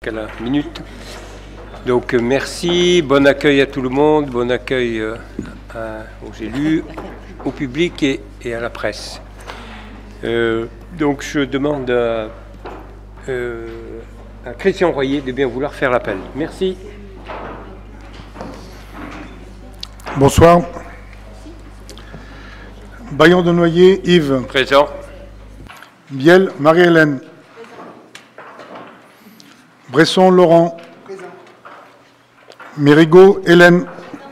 À la minute. Donc merci, bon accueil à tout le monde, bon accueil aux élus, au public et à la presse. Donc je demande à Christian Royer de bien vouloir faire l'appel. Merci. Bonsoir. Bayon de Noyer, Yves. Présent. Biel, Marie-Hélène. Bresson, Laurent. Présent. Mérigot, Hélène.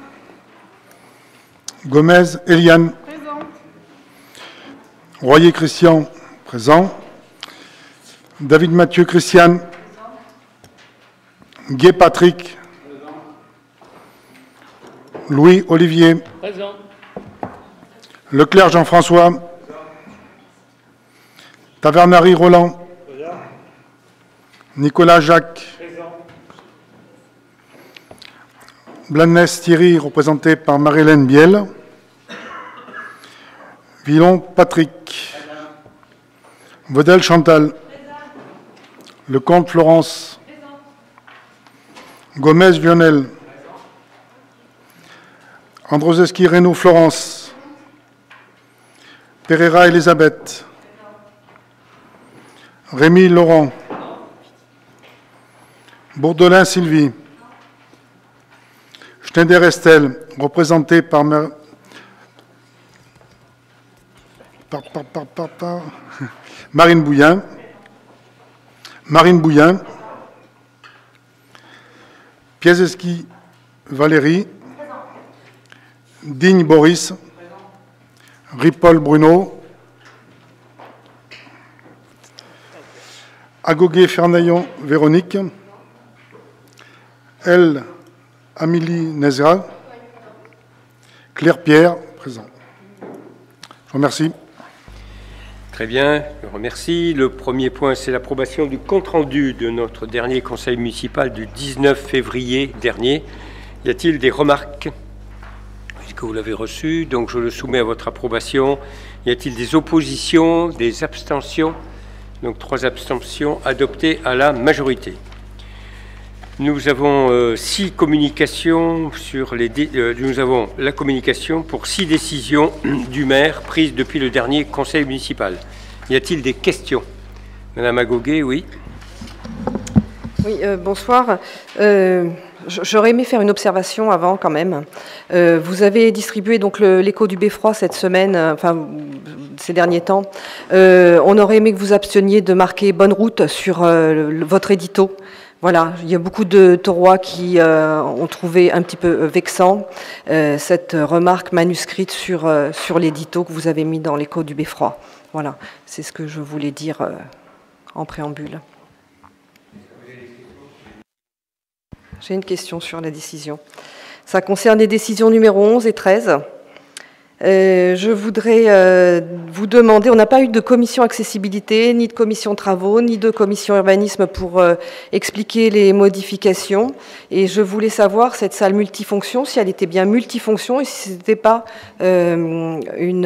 Gomez, Eliane. Présent. Royer, Christian. Présent. David Mathieu, Christiane. Présent. Gué, Patrick. Présent. Louis, Olivier. Présent. Leclerc, Jean-François. Présent. Tavernari, Roland. Présent. Nicolas, Jacques. Présent. Blanès, Thierry, représenté par Marie-Hélène Biel. Villon, Patrick. Présent. Vedel, Chantal. Présent. Lecomte, Florence. Présent. Gomez, Lionel. Présent. Androszewski, Reynaud, Florence. Pereira, Elisabeth. Présent. Rémy, Laurent. Bourdelin, Sylvie. Schneider, Estelle, représenté par Marine Bouillin. Marine Bouillin. Piazeski, Valérie. Digne, Boris. Ripoll, Bruno. Agoguet, Fernaillon, Véronique. Elle, Amélie Nezra. Claire-Pierre, présent. Je vous remercie. Très bien, je remercie. Le premier point, c'est l'approbation du compte-rendu de notre dernier conseil municipal du 19 février dernier. Y a-t-il des remarques? Puisque vous l'avez reçu, donc je le soumets à votre approbation. Y a-t-il des oppositions, des abstentions? Donc 3 abstentions adoptées à la majorité. Nous avons 6 communications sur les. Nous avons la communication pour 6 décisions du maire prises depuis le dernier conseil municipal. Y a-t-il des questions? Madame Agoguet, oui. Oui, bonsoir. J'aurais aimé faire une observation avant quand même. Vous avez distribué donc l'écho du Beffroi cette semaine, enfin ces derniers temps. On aurait aimé que vous absteniez de marquer bonne route sur votre édito. Voilà, il y a beaucoup de taurois qui ont trouvé un petit peu vexant cette remarque manuscrite sur l'édito que vous avez mis dans l'écho du Beffroi. Voilà, c'est ce que je voulais dire en préambule. J'ai une question sur la décision. Ça concerne les décisions numéro 11 et 13. Je voudrais vous demander, on n'a pas eu de commission accessibilité, ni de commission travaux, ni de commission urbanisme pour expliquer les modifications. Et je voulais savoir, cette salle multifonction, si elle était bien multifonction et si ce n'était pas une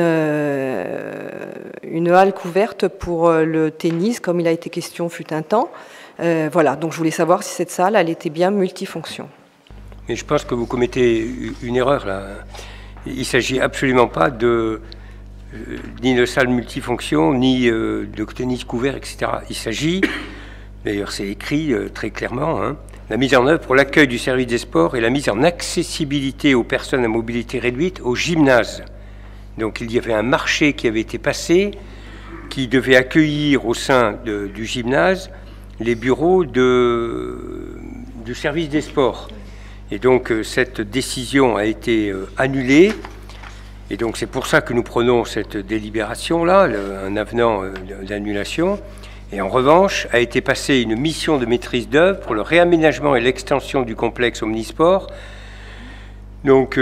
halle couverte pour le tennis, comme il a été question fut un temps. Voilà, donc je voulais savoir si cette salle, elle était bien multifonction. Mais je pense que vous commettez une erreur là. Il ne s'agit absolument pas ni de salle multifonction, ni de tennis couvert, etc. Il s'agit, d'ailleurs c'est écrit très clairement, la mise en œuvre pour l'accueil du service des sports et la mise en accessibilité aux personnes à mobilité réduite au gymnase. Donc il y avait un marché qui avait été passé, qui devait accueillir au sein du gymnase les bureaux du service des sports. Et donc cette décision a été annulée, et donc c'est pour ça que nous prenons cette délibération-là, un avenant d'annulation. Et en revanche, a été passée une mission de maîtrise d'œuvre pour le réaménagement et l'extension du complexe Omnisport. Donc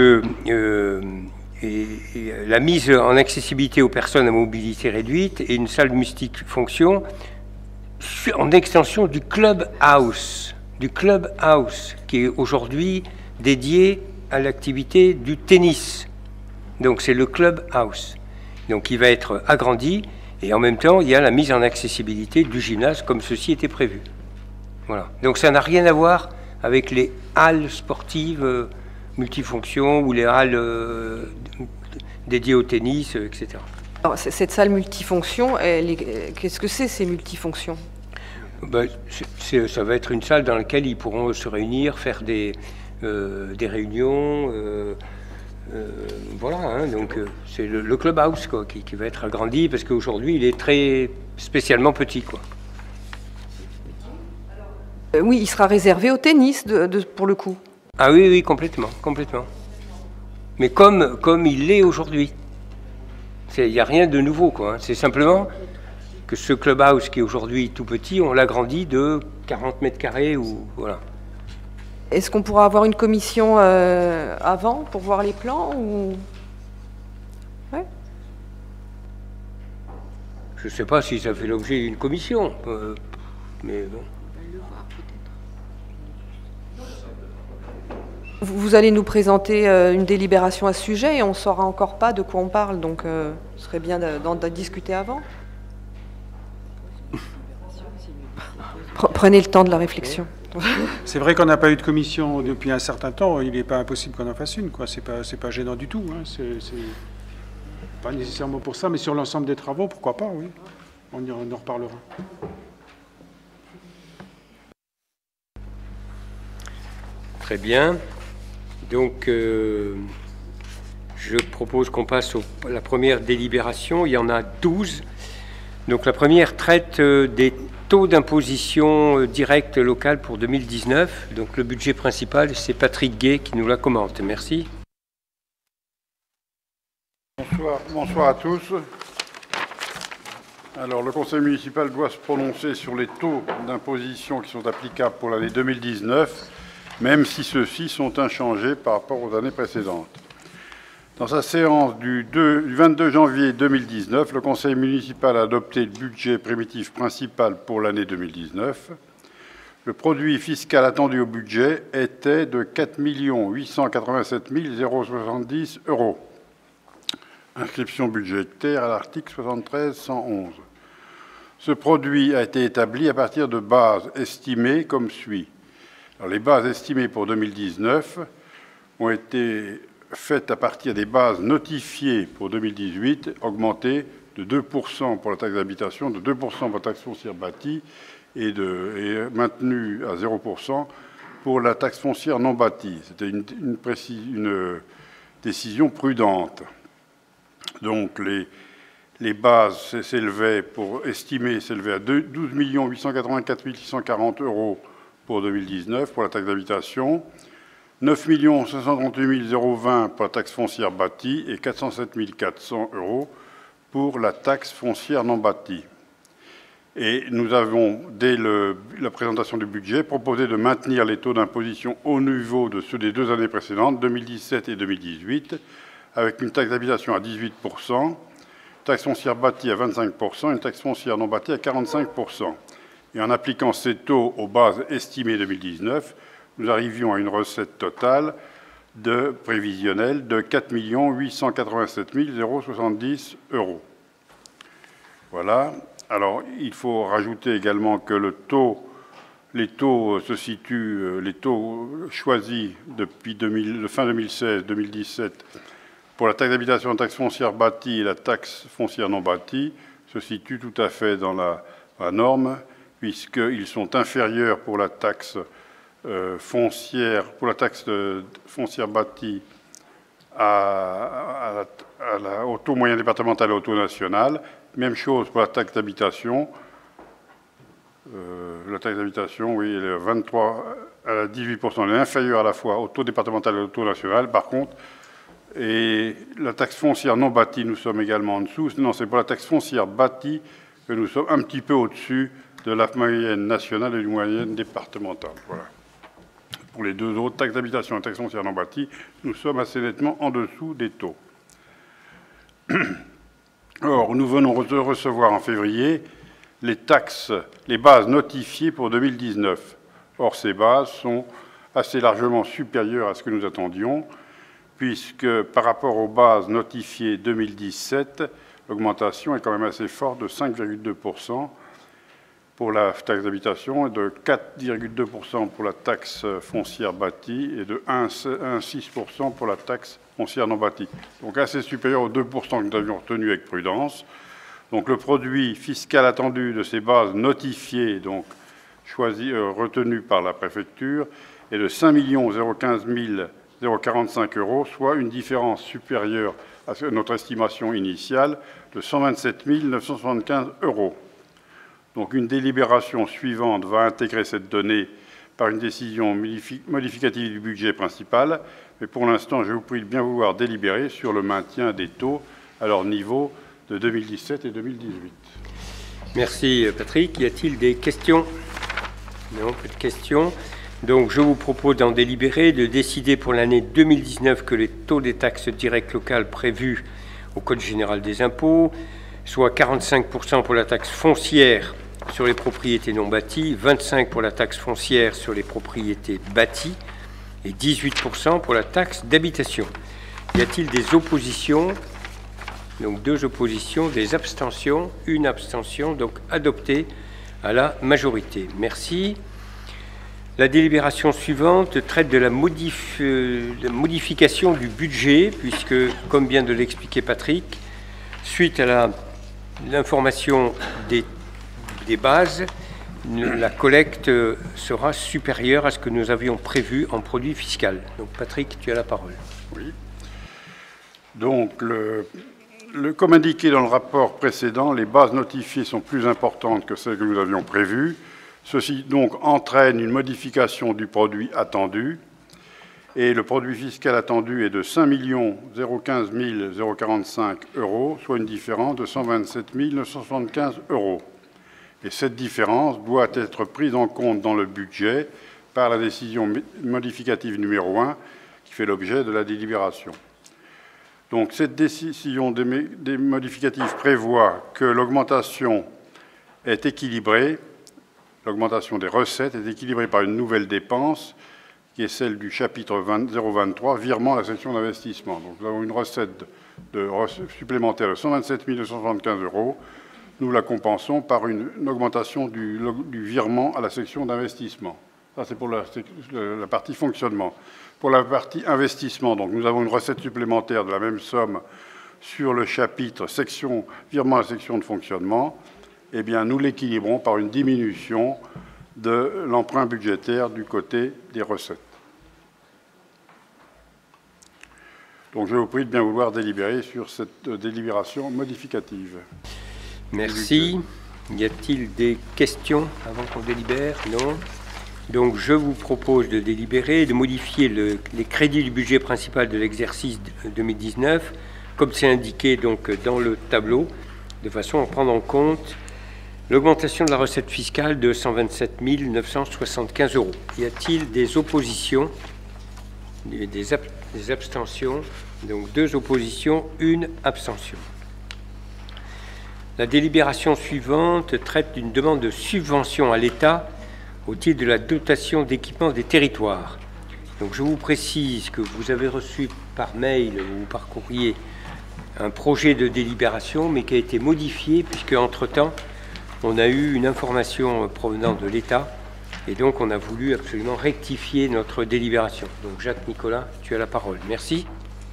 la mise en accessibilité aux personnes à mobilité réduite et une salle multifonction en extension du Club House. Qui est aujourd'hui dédié à l'activité du tennis. Donc c'est le Club House. Donc il va être agrandi et en même temps il y a la mise en accessibilité du gymnase comme ceci était prévu. Voilà. Donc ça n'a rien à voir avec les halles sportives multifonctions ou les halles dédiées au tennis, etc. Alors, cette salle multifonction, qu'est-ce que c'est ces multifonctions? Ben, ça va être une salle dans laquelle ils pourront se réunir, faire des réunions. Voilà, hein, donc c'est le clubhouse quoi, qui va être agrandi parce qu'aujourd'hui il est très spécialement petit, quoi. Oui, il sera réservé au tennis pour le coup. Ah oui, oui, complètement, complètement. Mais comme il l'est aujourd'hui. Il n'y a rien de nouveau, quoi. Hein. C'est simplement que ce clubhouse qui est aujourd'hui tout petit, on l'agrandit de 40 mètres carrés ou voilà. Est-ce qu'on pourra avoir une commission avant pour voir les plans ou... Ouais. Je ne sais pas si ça fait l'objet d'une commission, mais bon. Vous allez nous présenter une délibération à ce sujet et on ne saura encore pas de quoi on parle, donc ce serait bien d'en discuter avant. Prenez le temps de la réflexion. C'est vrai qu'on n'a pas eu de commission depuis un certain temps, il n'est pas impossible qu'on en fasse une, quoi. C'est pas gênant du tout, hein. C'est pas nécessairement pour ça, mais sur l'ensemble des travaux, pourquoi pas, oui. On en reparlera. Très bien. Donc, je propose qu'on passe à la première délibération. Il y en a 12. Donc, la première traite des taux d'imposition directe locale pour 2019. Donc, le budget principal, c'est Patrick Gay qui nous la commente. Merci. Bonsoir à tous. Alors, le Conseil municipal doit se prononcer sur les taux d'imposition qui sont applicables pour l'année 2019, même si ceux-ci sont inchangés par rapport aux années précédentes. Dans sa séance du 22 janvier 2019, le Conseil municipal a adopté le budget primitif principal pour l'année 2019. Le produit fiscal attendu au budget était de 4 887 070 €. Inscription budgétaire à l'article 73-111. Ce produit a été établi à partir de bases estimées comme suit. Alors, les bases estimées pour 2019 ont été faites à partir des bases notifiées pour 2018, augmentées de 2% pour la taxe d'habitation, de 2% pour la taxe foncière bâtie et maintenues à 0% pour la taxe foncière non bâtie. C'était une décision prudente. Donc les bases s'élevaient à 12 884 640 € pour 2019 pour la taxe d'habitation, 9 538 020 pour la taxe foncière bâtie et 407 400 € pour la taxe foncière non bâtie. Et nous avons, dès la présentation du budget, proposé de maintenir les taux d'imposition au niveau de ceux des 2 années précédentes, 2017 et 2018, avec une taxe d'habitation à 18%, une taxe foncière bâtie à 25%, une taxe foncière non bâtie à 45%. Et en appliquant ces taux aux bases estimées 2019, nous arrivions à une recette totale prévisionnelle de 4 887 070 €. Voilà. Alors, il faut rajouter également que les taux choisis depuis fin 2016-2017 pour la taxe d'habitation, la taxe foncière bâtie et la taxe foncière non bâtie se situent tout à fait dans la norme, puisqu'ils sont inférieurs pour la taxe foncière bâtie au taux moyen départemental et au taux national. Même chose pour la taxe d'habitation. La taxe d'habitation, oui, elle est à 18%. Elle est inférieure à la fois au taux départemental et au taux national. Par contre, et la taxe foncière non bâtie, nous sommes également en dessous. Non, c'est pour la taxe foncière bâtie que nous sommes un petit peu au-dessus de la moyenne nationale et du moyenne départementale. Voilà. Pour les deux autres, taxe d'habitation et taxe foncière non bâtie, nous sommes assez nettement en dessous des taux. Or, nous venons de recevoir en février les bases notifiées pour 2019. Or, ces bases sont assez largement supérieures à ce que nous attendions, puisque par rapport aux bases notifiées 2017, l'augmentation est quand même assez forte de 5,2%. pour la taxe d'habitation et de 4,2% pour la taxe foncière bâtie et de 1,6% pour la taxe foncière non bâtie. Donc assez supérieur aux 2% que nous avions retenu avec prudence. Donc le produit fiscal attendu de ces bases notifiées, donc retenu par la préfecture, est de 5 015 045 €, soit une différence supérieure à notre estimation initiale de 127 975 €. Donc une délibération suivante va intégrer cette donnée par une décision modificative du budget principal. Mais pour l'instant, je vous prie de bien vouloir délibérer sur le maintien des taux à leur niveau de 2017 et 2018. Merci Patrick. Y a-t-il des questions? Non, pas de questions. Donc je vous propose d'en délibérer, de décider pour l'année 2019 que les taux des taxes directes locales prévus au Code général des impôts soit 45% pour la taxe foncière sur les propriétés non bâties, 25% pour la taxe foncière sur les propriétés bâties et 18% pour la taxe d'habitation. Y a-t-il des oppositions? Donc 2 oppositions, des abstentions, 1 abstention, donc adopté à la majorité. Merci. La délibération suivante traite de la modification du budget, puisque, comme vient de l'expliquer Patrick, suite à l'information des bases, la collecte sera supérieure à ce que nous avions prévu en produit fiscal. Donc Patrick, tu as la parole. Oui. Donc, comme indiqué dans le rapport précédent, les bases notifiées sont plus importantes que celles que nous avions prévues. Ceci donc entraîne une modification du produit attendu. Et le produit fiscal attendu est de 5 015 045 €, soit une différence de 127 975 €. Et cette différence doit être prise en compte dans le budget par la décision modificative numéro 1 qui fait l'objet de la délibération. Donc cette décision des modificatifs prévoit que l'augmentation est équilibrée, l'augmentation des recettes est équilibrée par une nouvelle dépense qui est celle du chapitre 023, virement à la section d'investissement. Donc nous avons une recette supplémentaire de 127 975 €. Nous la compensons par une augmentation du virement à la section d'investissement. Ça, c'est pour la partie fonctionnement. Pour la partie investissement, donc, nous avons une recette supplémentaire de la même somme sur le chapitre virement à la section de fonctionnement. Eh bien, nous l'équilibrons par une diminution de l'emprunt budgétaire du côté des recettes. Donc, je vous prie de bien vouloir délibérer sur cette délibération modificative. Merci. Y a-t-il des questions avant qu'on délibère? Non. Donc je vous propose de délibérer et de modifier les crédits du budget principal de l'exercice 2019, comme c'est indiqué donc dans le tableau, de façon à prendre en compte l'augmentation de la recette fiscale de 127 975 €. Y a-t-il des oppositions? Des abstentions? Donc 2 oppositions, 1 abstention. La délibération suivante traite d'une demande de subvention à l'État au titre de la dotation d'équipement des territoires. Donc je vous précise que vous avez reçu par mail ou par courrier un projet de délibération, mais qui a été modifié puisque entre-temps, on a eu une information provenant de l'État et donc on a voulu absolument rectifier notre délibération. Donc Jacques Nicolas, tu as la parole. Merci.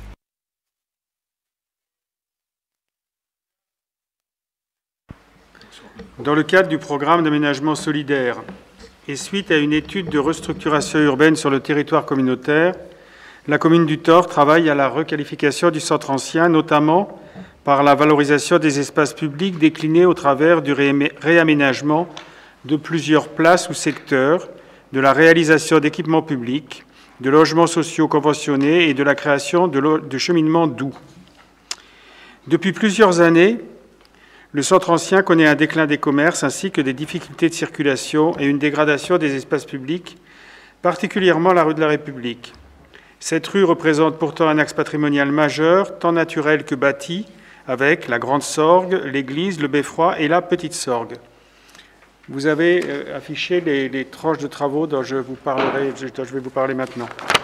Dans le cadre du programme d'aménagement solidaire et suite à une étude de restructuration urbaine sur le territoire communautaire, la commune du Thor travaille à la requalification du centre ancien, notamment par la valorisation des espaces publics déclinés au travers du réaménagement de plusieurs places ou secteurs, de la réalisation d'équipements publics, de logements sociaux conventionnés et de la création de cheminements doux. Depuis plusieurs années, le centre ancien connaît un déclin des commerces ainsi que des difficultés de circulation et une dégradation des espaces publics, particulièrement la rue de la République. Cette rue représente pourtant un axe patrimonial majeur, tant naturel que bâti, avec la Grande Sorgue, l'église, le Beffroi et la Petite Sorgue. Vous avez affiché les tranches de travaux dont je vais vous parler maintenant.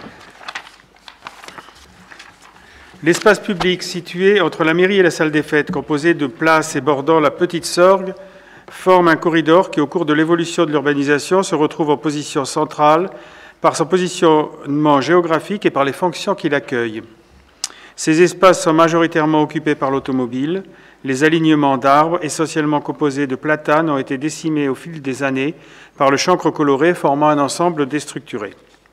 L'espace public situé entre la mairie et la salle des fêtes, composé de places et bordant la Petite Sorgue, forme un corridor qui, au cours de l'évolution de l'urbanisation, se retrouve en position centrale par son positionnement géographique et par les fonctions qu'il accueille. Ces espaces sont majoritairement occupés par l'automobile. Les alignements d'arbres, essentiellement composés de platanes, ont été décimés au fil des années par le chancre coloré, formant un ensemble déstructuré.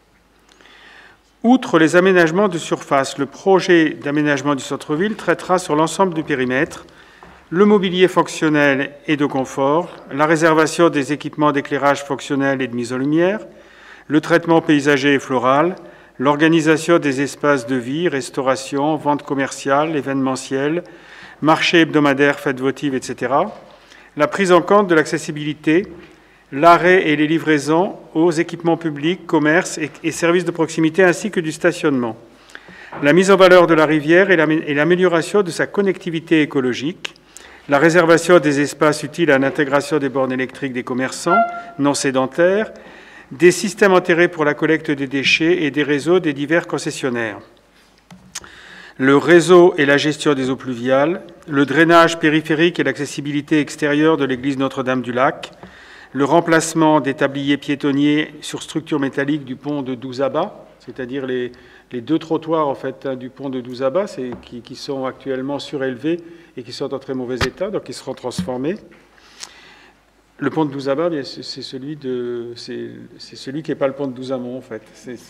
Outre les aménagements de surface, le projet d'aménagement du centre-ville traitera sur l'ensemble du périmètre le mobilier fonctionnel et de confort, la réservation des équipements d'éclairage fonctionnel et de mise en lumière, le traitement paysager et floral, l'organisation des espaces de vie, restauration, vente commerciale, événementielle, marché hebdomadaire, fêtes votives, etc., la prise en compte de l'accessibilité, l'arrêt et les livraisons aux équipements publics, commerces et services de proximité, ainsi que du stationnement, la mise en valeur de la rivière et l'amélioration de sa connectivité écologique, la réservation des espaces utiles à l'intégration des bornes électriques des commerçants non sédentaires, des systèmes enterrés pour la collecte des déchets et des réseaux des divers concessionnaires, le réseau et la gestion des eaux pluviales, le drainage périphérique et l'accessibilité extérieure de l'église Notre-Dame-du-Lac, le remplacement des tabliers piétonniers sur structure métallique du pont de Douzaba, c'est-à-dire les deux trottoirs en fait, du pont de Douzaba qui sont actuellement surélevés et qui sont en très mauvais état, donc ils seront transformés. Le pont de Douzaba, c'est celui qui n'est pas le pont de Douzamont en fait.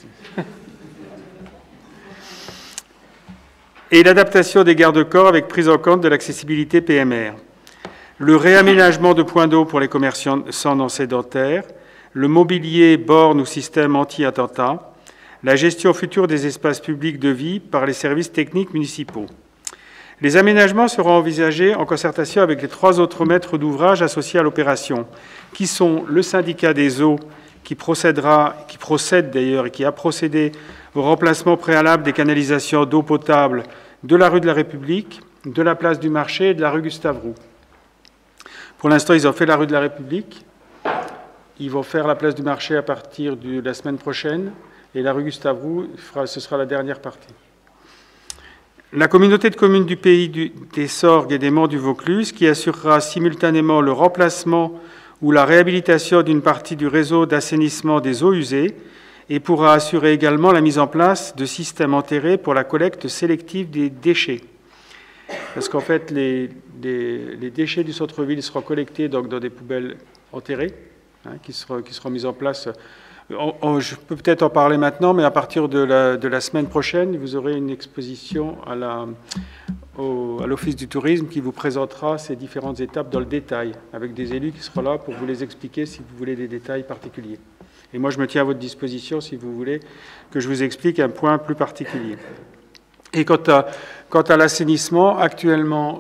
Et l'adaptation des garde-corps avec prise en compte de l'accessibilité PMR. Le réaménagement de points d'eau pour les commerçants non sédentaires, le mobilier, bornes ou système anti-attentat, la gestion future des espaces publics de vie par les services techniques municipaux. Les aménagements seront envisagés en concertation avec les 3 autres maîtres d'ouvrage associés à l'opération, qui sont le syndicat des eaux, qui procède d'ailleurs et qui a procédé au remplacement préalable des canalisations d'eau potable de la rue de la République, de la place du Marché et de la rue Gustave-Roux. Pour l'instant, ils ont fait la rue de la République. Ils vont faire la place du Marché à partir de la semaine prochaine. Et la rue Gustave-Roux, ce sera la dernière partie. La communauté de communes du pays des Sorgues et des Monts du Vaucluse, qui assurera simultanément le remplacement ou la réhabilitation d'une partie du réseau d'assainissement des eaux usées et pourra assurer également la mise en place de systèmes enterrés pour la collecte sélective des déchets. Parce qu'en fait, les déchets du centre-ville seront collectés donc, dans des poubelles enterrées, qui seront mises en place. Je peux peut-être en parler maintenant, mais à partir de la semaine prochaine, vous aurez une exposition à l'Office du tourisme qui vous présentera ces différentes étapes dans le détail, avec des élus qui seront là pour vous les expliquer si vous voulez des détails particuliers. Et moi, je me tiens à votre disposition si vous voulez que je vous explique un point plus particulier. Et quant à l'assainissement, actuellement,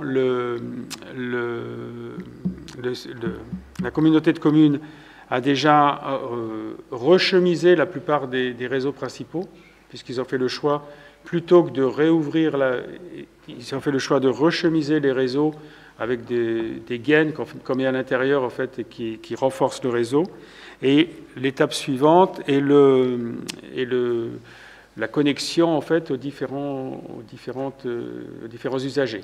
la communauté de communes a déjà rechemisé la plupart des réseaux principaux, puisqu'ils ont fait le choix, plutôt que de réouvrir, ils ont fait le choix de rechemiser les réseaux avec des gaines qu'on met à l'intérieur, en fait, et qui renforcent le réseau. Et l'étape suivante est la connexion, en fait, aux différents usagers.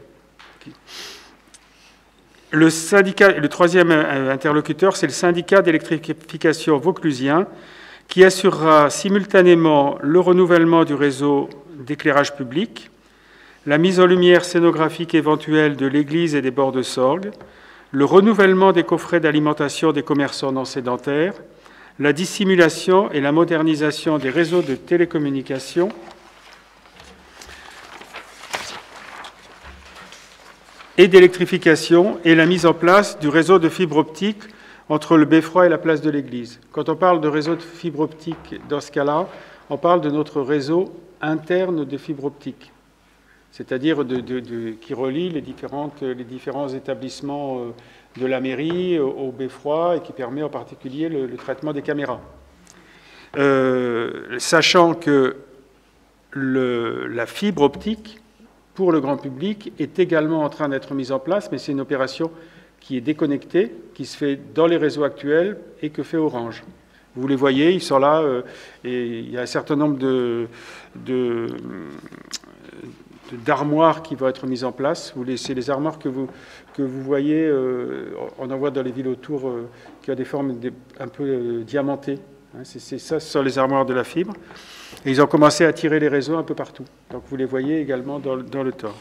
Le troisième interlocuteur, c'est le syndicat d'électrification vauclusien, qui assurera simultanément le renouvellement du réseau d'éclairage public, la mise en lumière scénographique éventuelle de l'église et des bords de Sorgues, le renouvellement des coffrets d'alimentation des commerçants non sédentaires, la dissimulation et la modernisation des réseaux de télécommunications, et d'électrification et la mise en place du réseau de fibre optique entre le Beffroi et la place de l'Église. Quand on parle de réseau de fibre optique, dans ce cas-là, on parle de notre réseau interne de fibre optique, c'est-à-dire qui relie les différents établissements de la mairie au Beffroi et qui permet en particulier le traitement des caméras. Sachant que la fibre optique, pour le grand public, est également en train d'être mise en place, mais c'est une opération qui est déconnectée, qui se fait dans les réseaux actuels et que fait Orange. Vous les voyez, ils sont là, et il y a un certain nombre d'armoires qui vont être mises en place. C'est les armoires que vous voyez, on en voit dans les villes autour, qui ont des formes un peu diamantées. Hein, c'est ça, ce sont les armoires de la fibre. Et ils ont commencé à tirer les réseaux un peu partout. Donc vous les voyez également dans le TOR.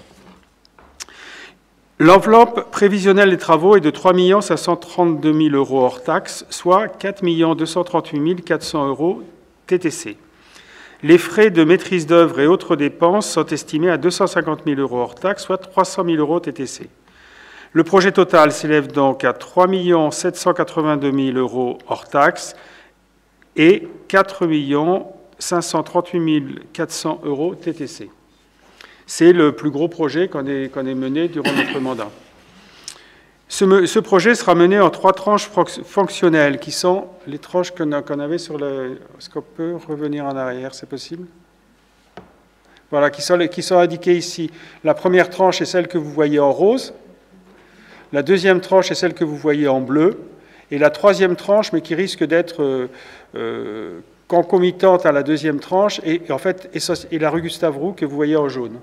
L'enveloppe prévisionnelle des travaux est de 3 532 000 euros hors taxes, soit 4 238 400 euros TTC. Les frais de maîtrise d'œuvre et autres dépenses sont estimés à 250 000 euros hors taxes, soit 300 000 euros TTC. Le projet total s'élève donc à 3 782 000 euros hors taxes et 4 538 400 euros TTC. C'est le plus gros projet qu'on ait mené durant notre mandat. Ce projet sera mené en 3 tranches fonctionnelles, qui sont les tranches qu'on avait sur le... Est-ce qu'on peut revenir en arrière, c'est possible? Voilà, qui sont indiquées ici. La première tranche est celle que vous voyez en rose. La deuxième tranche est celle que vous voyez en bleu. Et la troisième tranche, mais qui risque d'être concomitante à la deuxième tranche, et en fait, et la rue Gustave-Roux que vous voyez en jaune.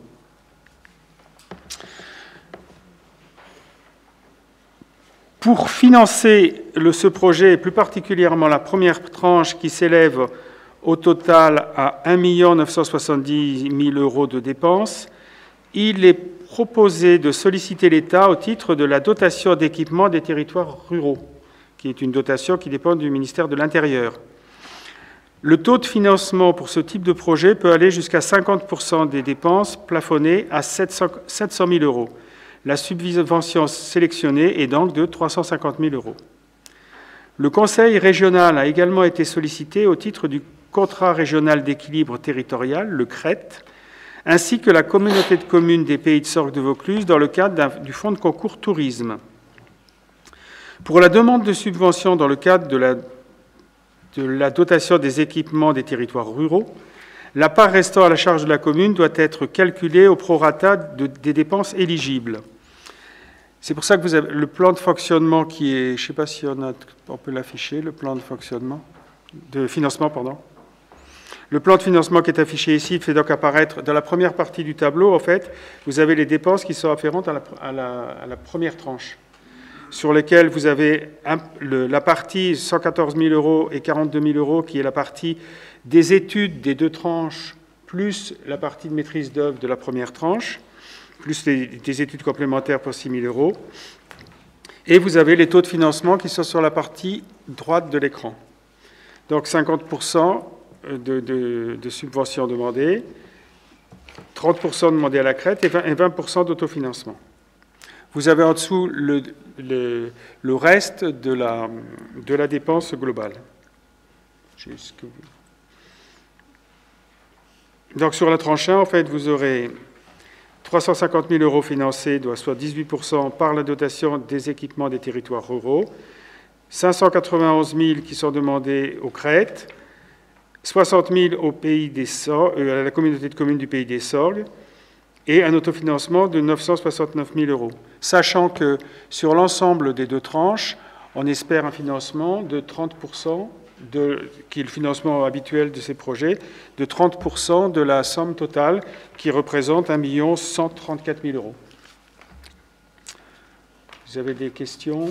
Pour financer ce projet, et plus particulièrement la première tranche qui s'élève au total à 1 970 000 euros de dépenses, il est proposé de solliciter l'État au titre de la dotation d'équipement des territoires ruraux, qui est une dotation qui dépend du ministère de l'Intérieur. Le taux de financement pour ce type de projet peut aller jusqu'à 50% des dépenses plafonnées à 700 000 euros. La subvention sélectionnée est donc de 350 000 euros. Le Conseil régional a également été sollicité au titre du contrat régional d'équilibre territorial, le CRET, ainsi que la communauté de communes des Pays de Sorgues de Vaucluse dans le cadre du fonds de concours tourisme. Pour la demande de subvention dans le cadre de la dotation des équipements des territoires ruraux, la part restant à la charge de la commune doit être calculée au prorata des dépenses éligibles. C'est pour ça que vous avez le plan de fonctionnement qui est, je ne sais pas si on peut l'afficher, le plan de financement, pardon. Le plan de financement qui est affiché ici fait donc apparaître, dans la première partie du tableau, en fait, vous avez les dépenses qui sont afférentes à la première tranche, sur lesquelles vous avez la partie 114 000 euros et 42 000 euros, qui est la partie des études des 2 tranches, plus la partie de maîtrise d'œuvre de la première tranche, plus des études complémentaires pour 6 000 euros. Et vous avez les taux de financement qui sont sur la partie droite de l'écran. Donc 50% de subventions demandées, 30% demandées à la CRET et 20% d'autofinancement. Vous avez en dessous le reste de la dépense globale. Donc sur la tranche 1, en fait, vous aurez 350 000 euros financés, soit 18% par la dotation des équipements des territoires ruraux, 591 000 qui sont demandés au CRET, 60 000 au pays à la communauté de communes du Pays des Sorgues, et un autofinancement de 969 000 euros. Sachant que sur l'ensemble des 2 tranches, on espère un financement de 30%, qui est le financement habituel de ces projets, de 30% de la somme totale, qui représente 1 134 000 euros. Vous avez des questions?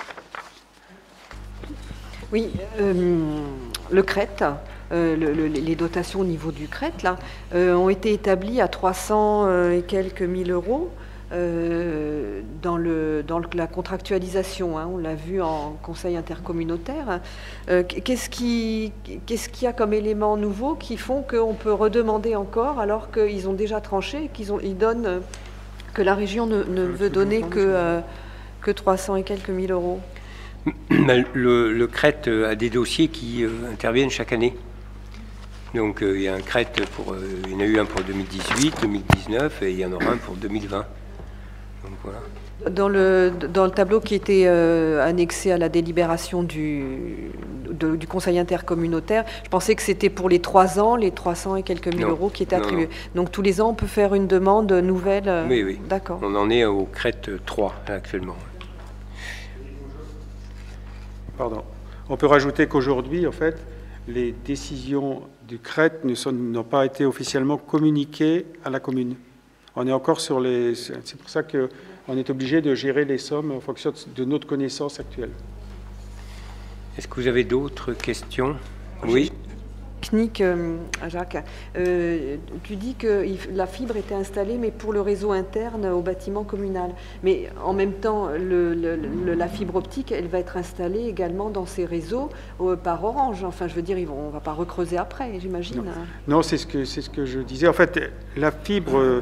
Oui, le CRET, les dotations au niveau du CRET là, ont été établies à 300 et quelques mille euros dans la contractualisation. Hein, on l'a vu en conseil intercommunautaire. Qu'est-ce qu'il y a comme éléments nouveaux qui font qu'on peut redemander encore alors qu'ils ont déjà tranché et qu'ils donnent que la région ne veut donner que 300 et quelques mille euros? Le CRET a des dossiers qui interviennent chaque année. Donc il y a un CRET il y en a eu un pour 2018, 2019 et il y en aura un pour 2020. Donc, voilà. Dans le tableau qui était annexé à la délibération du conseil intercommunautaire, je pensais que c'était pour les 3 ans, les 300 et quelques mille euros qui étaient attribués. Non. Donc tous les ans, on peut faire une demande nouvelle. Oui. D'accord. On en est au CRET 3 actuellement. Pardon. On peut rajouter qu'aujourd'hui, en fait, les décisions du CRET n'ont pas été officiellement communiquées à la commune. On est encore sur les... C'est pour ça qu'on est obligé de gérer les sommes en fonction de notre connaissance actuelle. Est-ce que vous avez d'autres questions? Oui. Technique, Jacques, tu dis que la fibre était installée, mais pour le réseau interne au bâtiment communal. Mais en même temps, la fibre optique, elle va être installée également dans ces réseaux par Orange. Enfin, je veux dire, on ne va pas recreuser après, j'imagine. Non, c'est ce que je disais. En fait, la fibre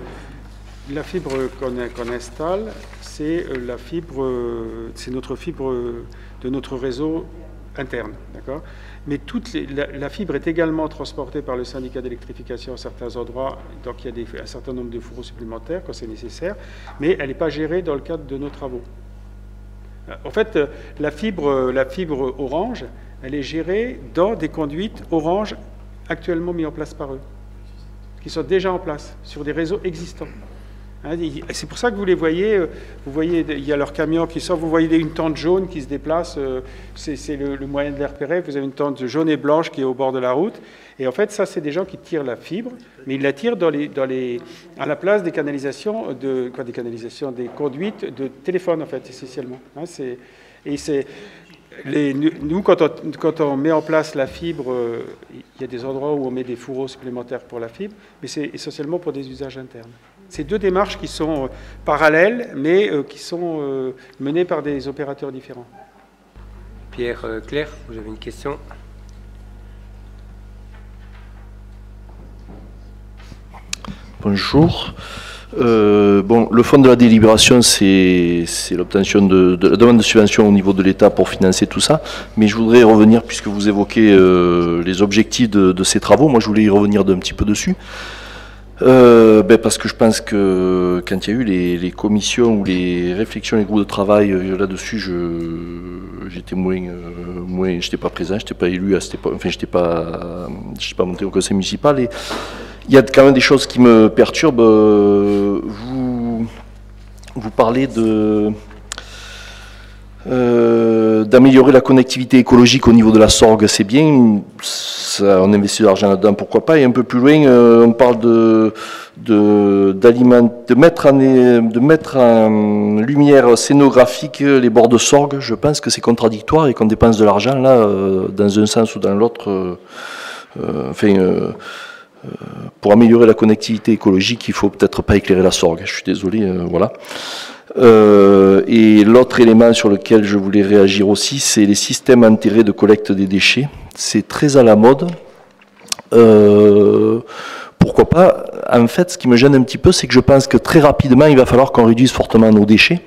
qu'on installe, c'est notre fibre de notre réseau interne, d'accord? Mais la fibre est également transportée par le syndicat d'électrification à certains endroits, donc il y a un certain nombre de fourreaux supplémentaires quand c'est nécessaire, mais elle n'est pas gérée dans le cadre de nos travaux. En fait, la fibre Orange, elle est gérée dans des conduites Orange actuellement mis en place par eux, qui sont déjà en place sur des réseaux existants. C'est pour ça que vous les voyez, il y a leur camion qui sort, vous voyez une tente jaune qui se déplace, c'est le moyen de les repérer, vous avez une tente jaune et blanche qui est au bord de la route, et en fait ça c'est des gens qui tirent la fibre, mais ils la tirent à la place des canalisations, des conduites de téléphone en fait, essentiellement. Nous, quand on met en place la fibre, il y a des endroits où on met des fourreaux supplémentaires pour la fibre, mais c'est essentiellement pour des usages internes. C'est deux démarches qui sont parallèles, mais qui sont menées par des opérateurs différents. Pierre Claire, vous avez une question? Bonjour. Le fond de la délibération, c'est l'obtention de la demande de subvention au niveau de l'État pour financer tout ça. Mais je voudrais revenir, puisque vous évoquez les objectifs de ces travaux, moi je voulais y revenir d'un petit peu dessus. Parce que je pense que quand il y a eu les commissions ou les réflexions, les groupes de travail là-dessus, j'étais j'étais pas présent, j'étais pas élu à cette époque, enfin j'étais pas monté au conseil municipal, et il y a quand même des choses qui me perturbent. Vous parlez d'améliorer la connectivité écologique au niveau de la Sorgue, c'est bien, ça, on investit de l'argent là-dedans, pourquoi pas, et un peu plus loin, on parle de mettre en lumière scénographique les bords de Sorgue. Je pense que c'est contradictoire et qu'on dépense de l'argent là, dans un sens ou dans l'autre, pour améliorer la connectivité écologique, il faut peut-être pas éclairer la Sorgue, je suis désolé, voilà. Et l'autre élément sur lequel je voulais réagir aussi, c'est les systèmes enterrés de collecte des déchets. C'est très à la mode. Pourquoi pas? En fait, ce qui me gêne un petit peu, c'est que je pense que très rapidement, il va falloir qu'on réduise fortement nos déchets.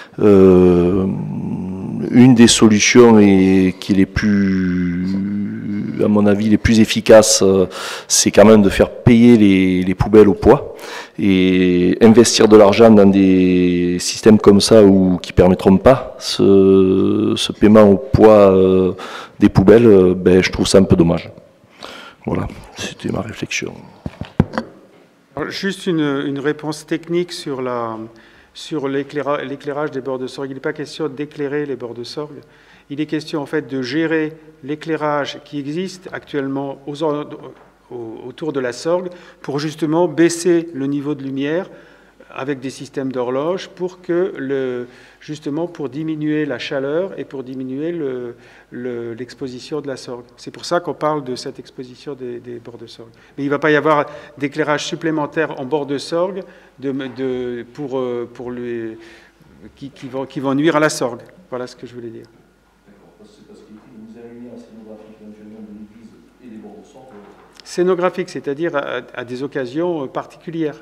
Une des solutions qui est les plus, à mon avis, les plus efficaces, c'est quand même de faire payer les poubelles au poids et investir de l'argent dans des systèmes comme ça qui permettront pas ce paiement au poids des poubelles. Je trouve ça un peu dommage. Voilà, c'était ma réflexion. Alors, juste une réponse technique sur l'éclairage des bords de Sorgue. Il n'est pas question d'éclairer les bords de Sorgue. Il est question en fait de gérer l'éclairage qui existe actuellement autour de la Sorgue pour justement baisser le niveau de lumière avec des systèmes d'horloge pour diminuer la chaleur et pour diminuer l'exposition de la Sorgue. C'est pour ça qu'on parle de cette exposition des bords de Sorgue. Mais il ne va pas y avoir d'éclairage supplémentaire en bord de Sorgue qui vont nuire à la Sorgue. Voilà ce que je voulais dire. Scénographique, c'est-à-dire à des occasions particulières.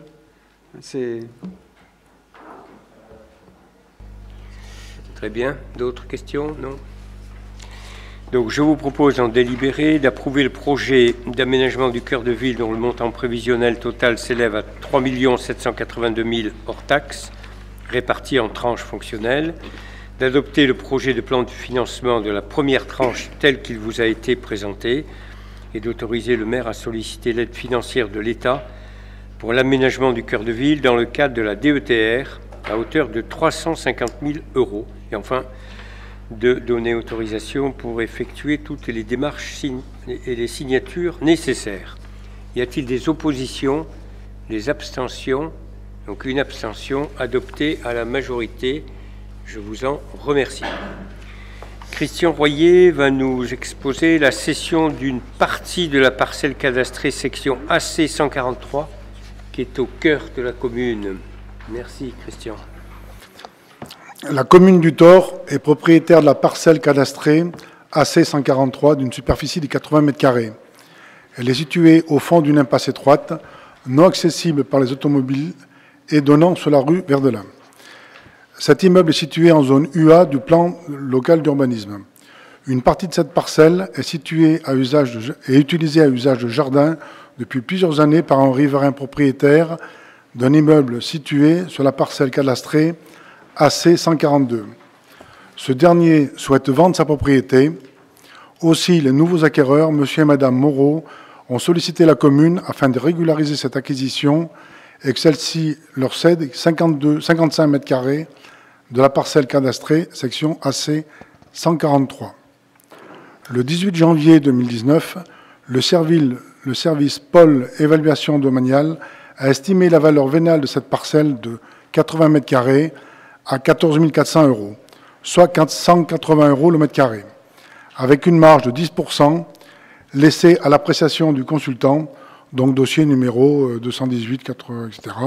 Très bien. D'autres questions? Non? Donc je vous propose en délibéré d'approuver le projet d'aménagement du cœur de ville dont le montant prévisionnel total s'élève à 3 782 000 hors taxes, répartis en tranches fonctionnelles, d'adopter le projet de plan de financement de la première tranche tel qu'il vous a été présenté et d'autoriser le maire à solliciter l'aide financière de l'État pour l'aménagement du cœur de ville dans le cadre de la DETR à hauteur de 350 000 €. Et enfin, de donner autorisation pour effectuer toutes les démarches et les signatures nécessaires. Y a-t-il des oppositions, des abstentions? Donc une abstention adoptée à la majorité. Je vous en remercie. Christian Royer va nous exposer la cession d'une partie de la parcelle cadastrée section AC 143 qui est au cœur de la commune. Merci Christian. La commune du Thor est propriétaire de la parcelle cadastrée AC 143 d'une superficie de 80 m². Elle est située au fond d'une impasse étroite, non accessible par les automobiles et donnant sur la rue Verdelin. Cet immeuble est situé en zone UA du plan local d'urbanisme. Une partie de cette parcelle est située et utilisée à usage de jardin depuis plusieurs années par un riverain propriétaire d'un immeuble situé sur la parcelle cadastrée AC 142. Ce dernier souhaite vendre sa propriété. Aussi, les nouveaux acquéreurs, M. et Mme Moreau, ont sollicité la commune afin de régulariser cette acquisition et que celle-ci leur cède 55 m² de la parcelle cadastrée, section AC 143. Le 18 janvier 2019, le service Pôle Évaluation Domaniale a estimé la valeur vénale de cette parcelle de 80 m² à 14 400 €, soit 180 € le mètre carré, avec une marge de 10% laissée à l'appréciation du consultant, donc dossier numéro 218, etc.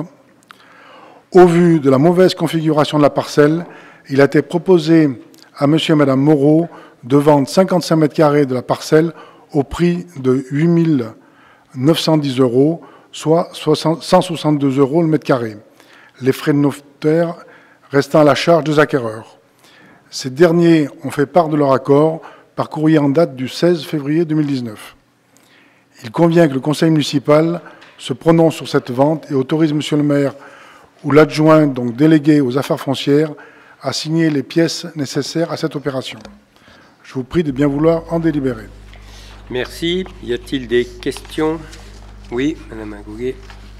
Au vu de la mauvaise configuration de la parcelle, il a été proposé à M. et Mme Moreau de vendre 55 m² de la parcelle au prix de 8 910 €, soit 162 € le mètre carré, les frais de notaire restant à la charge des acquéreurs. Ces derniers ont fait part de leur accord par courrier en date du 16 février 2019. Il convient que le conseil municipal se prononce sur cette vente et autorise M. le maire ou l'adjoint, donc délégué aux affaires foncières, à signer les pièces nécessaires à cette opération. Je vous prie de bien vouloir en délibérer. Merci. Y a-t-il des questions? Oui, Madame Agouguet.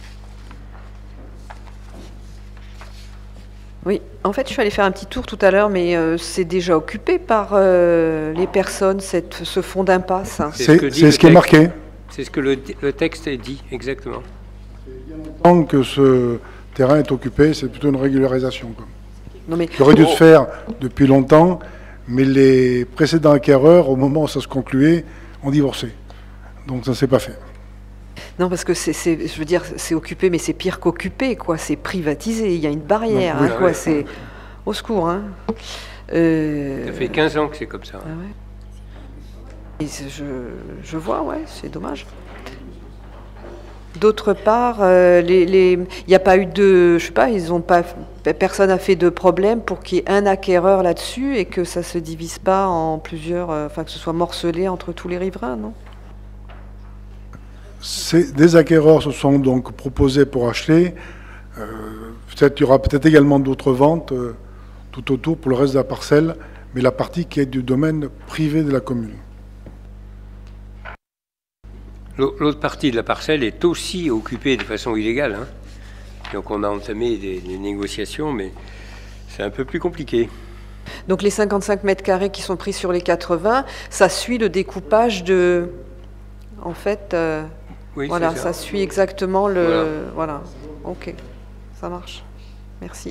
Oui, en fait, je suis allée faire un petit tour tout à l'heure, mais c'est déjà occupé par les personnes, ce fond d'impasse. C'est ce qui est marqué. C'est ce que le texte dit, exactement. Tant que ce terrain est occupé, c'est plutôt une régularisation. Non, mais... Qui aurait dû se faire depuis longtemps, mais les précédents acquéreurs, au moment où ça se concluait, ont divorcé. Donc ça ne s'est pas fait. Non, parce que je veux dire, c'est occupé, mais c'est pire qu'occupé, quoi. C'est privatisé, il y a une barrière, non, hein, quoi. C'est au secours, hein. Ça fait 15 ans que c'est comme ça. Ah ouais. Et je vois, ouais, c'est dommage. D'autre part, il n'y a pas eu de, je sais pas, personne n'a fait de problème pour qu'il y ait un acquéreur là-dessus et que ça se divise pas en plusieurs, enfin que ce soit morcelé entre tous les riverains, non? Des acquéreurs se sont donc proposés pour acheter. Il y aura peut-être également d'autres ventes tout autour pour le reste de la parcelle, mais la partie qui est du domaine privé de la commune. L'autre partie de la parcelle est aussi occupée de façon illégale, hein. Donc on a entamé des négociations, mais c'est un peu plus compliqué. Donc les 55 m² qui sont pris sur les 80, ça suit le découpage de... En fait, oui, voilà, ça suit exactement le... Voilà, ok, ça marche. Merci.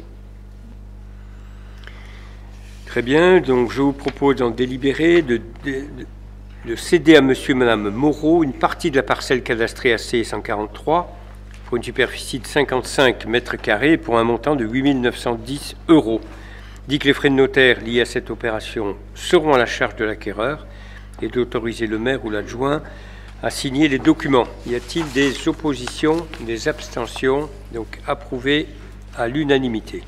Très bien, donc je vous propose d'en délibérer, de céder à monsieur et madame Moreau une partie de la parcelle cadastrée AC 143 pour une superficie de 55 m² pour un montant de 8 910 €. Dit que les frais de notaire liés à cette opération seront à la charge de l'acquéreur et d'autoriser le maire ou l'adjoint à signer les documents. Y a-t-il des oppositions, des abstentions? Donc approuvé à l'unanimité.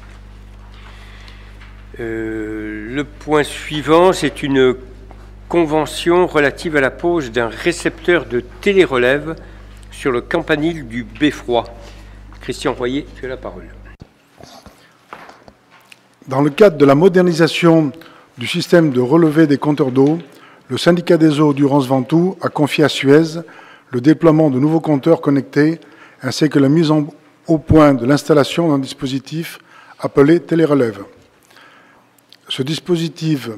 Le point suivant, c'est une convention relative à la pose d'un récepteur de télérelève sur le campanile du Beffroi. Christian Royer, tu as la parole. Dans le cadre de la modernisation du système de relevé des compteurs d'eau, le syndicat des eaux d'Urance-Ventoux a confié à Suez le déploiement de nouveaux compteurs connectés ainsi que la mise au point de l'installation d'un dispositif appelé télérelève. Ce dispositif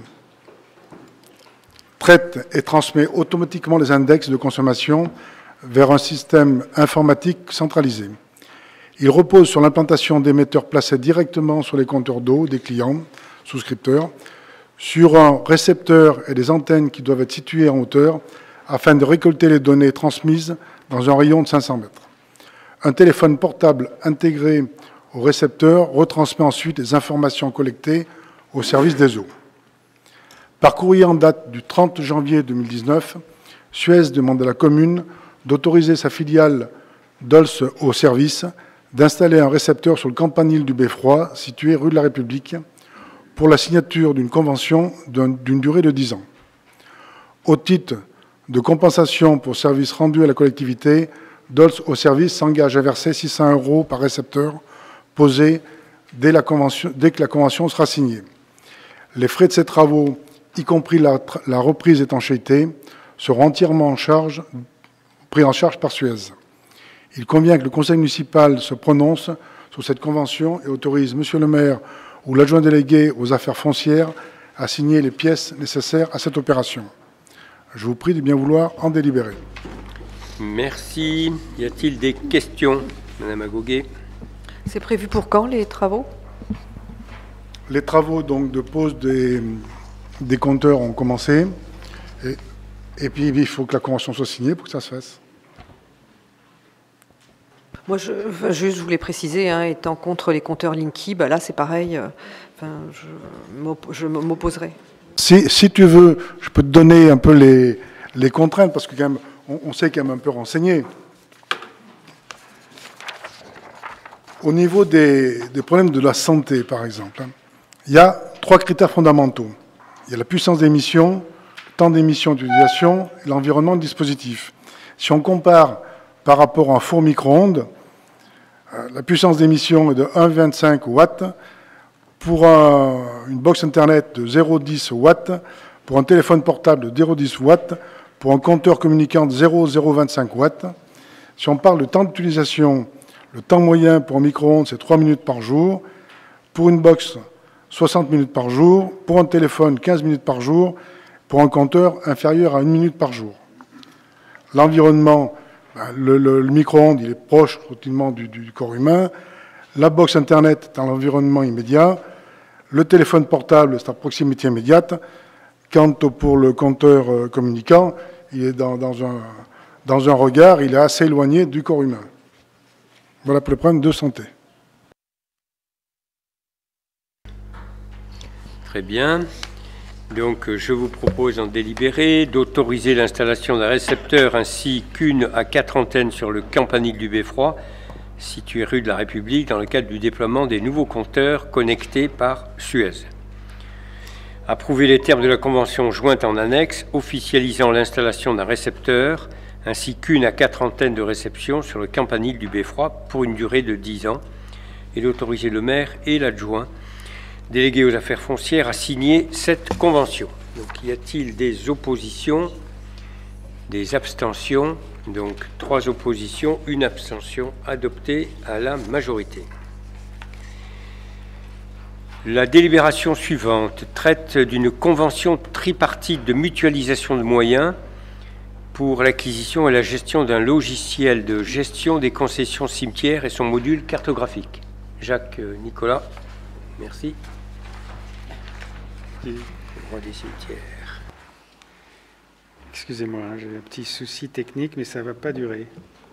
traite et transmet automatiquement les index de consommation vers un système informatique centralisé. Il repose sur l'implantation d'émetteurs placés directement sur les compteurs d'eau des clients, souscripteurs, sur un récepteur et des antennes qui doivent être situées en hauteur afin de récolter les données transmises dans un rayon de 500 mètres. Un téléphone portable intégré au récepteur retransmet ensuite les informations collectées au service des eaux. Par courrier en date du 30 janvier 2019, Suez demande à la commune d'autoriser sa filiale Dols au service d'installer un récepteur sur le campanile du Beffroi, situé rue de la République, pour la signature d'une convention d'une durée de 10 ans. Au titre de compensation pour services rendus à la collectivité, Dols au service s'engage à verser 600 € par récepteur posé dès que la convention sera signée. Les frais de ces travaux, y compris la reprise étanchéité, seront entièrement pris en charge par Suez. Il convient que le conseil municipal se prononce sur cette convention et autorise Monsieur le maire ou l'adjoint délégué aux affaires foncières à signer les pièces nécessaires à cette opération. Je vous prie de bien vouloir en délibérer. Merci. Y a-t-il des questions, Madame Agoguet? C'est prévu pour quand, les travaux? Les travaux donc, de pose des compteurs ont commencé. Et puis, il faut que la convention soit signée pour que ça se fasse. Moi, je voulais préciser, étant contre les compteurs Linky, là, c'est pareil. Je m'opposerai. Si tu veux, je peux te donner un peu les contraintes, parce que quand même, on s'est quand même un peu renseigné. Au niveau des problèmes de la santé, par exemple, il y a 3 critères fondamentaux. Il y a la puissance d'émission, le temps d'émission d'utilisation et l'environnement du dispositif. Si on compare par rapport à un four micro-ondes, la puissance d'émission est de 1,25 watts. Pour une box Internet de 0,10 watts, pour un téléphone portable de 0,10 watts, pour un compteur communicant de 0,025 watts. Si on parle de temps d'utilisation, le temps moyen pour un micro-ondes, c'est 3 minutes par jour. Pour une box, 60 minutes par jour. Pour un téléphone, 15 minutes par jour. Pour un compteur, inférieur à 1 minute par jour. L'environnement, le micro-ondes, il est proche routinellement du corps humain. La box Internet est dans l'environnement immédiat. Le téléphone portable, c'est à proximité immédiate. Quant pour le compteur communicant, il est dans un regard, il est assez éloigné du corps humain. Voilà pour le problème de santé. Très bien. Donc, je vous propose en délibéré d'autoriser l'installation d'un récepteur ainsi qu'une à 4 antennes sur le campanile du Beffroi, situé rue de la République, dans le cadre du déploiement des nouveaux compteurs connectés par Suez. Approuver les termes de la convention jointe en annexe, officialisant l'installation d'un récepteur, ainsi qu'une à 4 antennes de réception sur le campanile du Beffroi pour une durée de 10 ans, et d'autoriser le maire et l'adjoint délégué aux affaires foncières à signer cette convention. Donc, y a-t-il des oppositions, des abstentions? Donc, 3 oppositions, 1 abstention adoptée à la majorité. La délibération suivante traite d'une convention tripartite de mutualisation de moyens pour l'acquisition et la gestion d'un logiciel de gestion des concessions cimetières et son module cartographique. Jacques Nicolas, merci. Le droit des cimetières. Excusez-moi, j'ai un petit souci technique, mais ça ne va pas durer.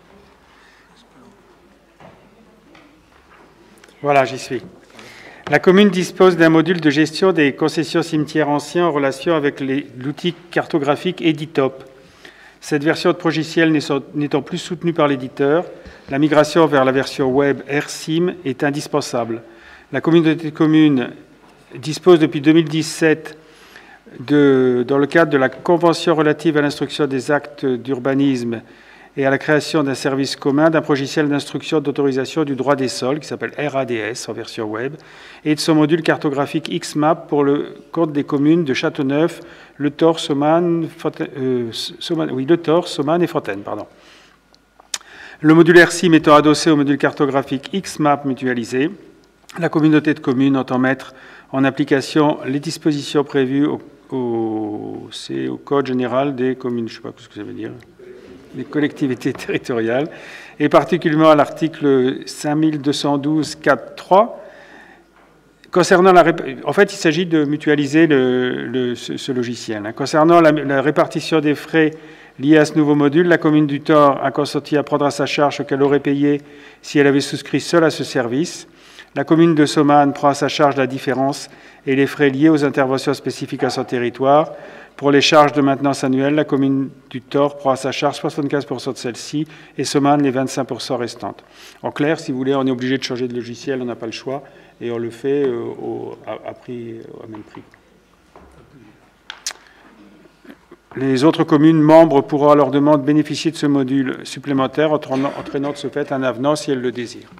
Voilà, j'y suis. La commune dispose d'un module de gestion des concessions cimetières anciens en relation avec l'outil cartographique Editop. Cette version de logiciel n'étant plus soutenue par l'éditeur, la migration vers la version web RSIM est indispensable. La communauté de communes dispose depuis 2017, dans le cadre de la Convention relative à l'instruction des actes d'urbanisme et à la création d'un service commun, d'un logiciel d'instruction d'autorisation du droit des sols, qui s'appelle RADS en version web, et de son module cartographique XMAP pour le compte des communes de Châteauneuf, Le Thor, Somanes et Fontaine. Le module RSIM étant adossé au module cartographique XMAP mutualisé, la communauté de communes entend mettre en application les dispositions prévues au Code général des communes. Je ne sais pas ce que ça veut dire. des collectivités territoriales, et particulièrement à l'article 5212.4.3. Concernant en fait, il s'agit de mutualiser ce logiciel. Hein. Concernant la répartition des frais liés à ce nouveau module, la commune du Thor a consenti à prendre à sa charge ce qu'elle aurait payé si elle avait souscrit seule à ce service. La commune de Somanes prend à sa charge la différence et les frais liés aux interventions spécifiques à son territoire. Pour les charges de maintenance annuelles, la commune du Thor prend à sa charge 75% de celles-ci et Somanes les 25% restantes. En clair, si vous voulez, on est obligé de changer de logiciel, on n'a pas le choix et on le fait au même prix. Les autres communes membres pourront à leur demande bénéficier de ce module supplémentaire, entraînant de ce fait un avenant si elles le désirent.